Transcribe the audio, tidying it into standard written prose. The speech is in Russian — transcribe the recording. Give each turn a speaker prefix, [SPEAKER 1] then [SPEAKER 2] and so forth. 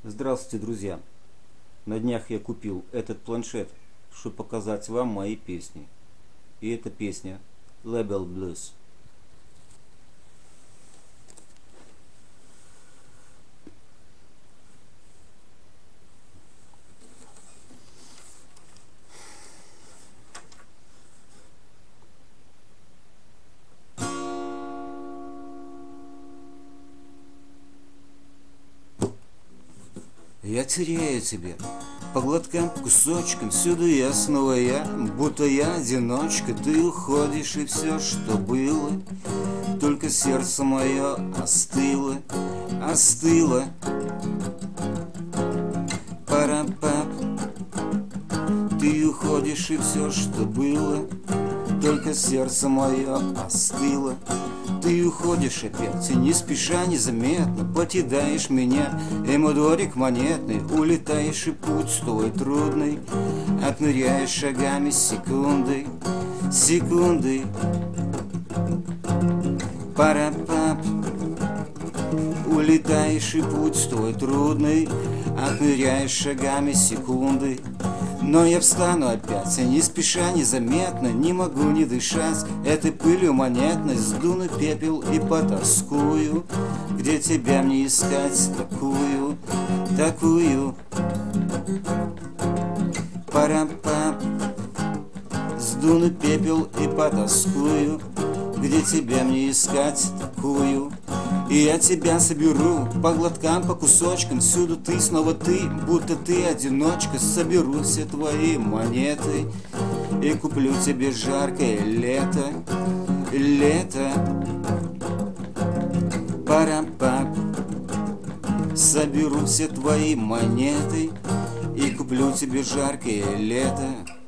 [SPEAKER 1] Здравствуйте, друзья! На днях я купил этот планшет, чтобы показать вам мои песни. И эта песня Label Blues. Я теряю тебя по глоткам, кусочкам, всюду я снова я, будто я одиночка. Ты уходишь, и все, что было, только сердце мое остыло, остыло. Пара-пап. Ты уходишь, и все, что было, только сердце мое остыло. Ты уходишь опять, и не спеша, незаметно покидаешь меня, и мой дворик монетный, улетаешь, и путь твой трудный, отмеряешь шагами секунды, секунды. Пара-пап. Улетаешь, и путь твой трудный, отмеряешь шагами секунды. Но я встану опять, и не спеша, незаметно, не могу не дышать этой пылью монетной, сдуну пепел и потаскую, где тебя мне искать такую, такую. Пара-пап. Сдуну пепел и потаскую, где тебя мне искать такую. И я тебя соберу по глоткам, по кусочкам, всюду ты, снова ты, будто ты одиночка. Соберу все твои монеты и куплю тебе жаркое лето, лето. Пара-пап. Соберу все твои монеты и куплю тебе жаркое лето.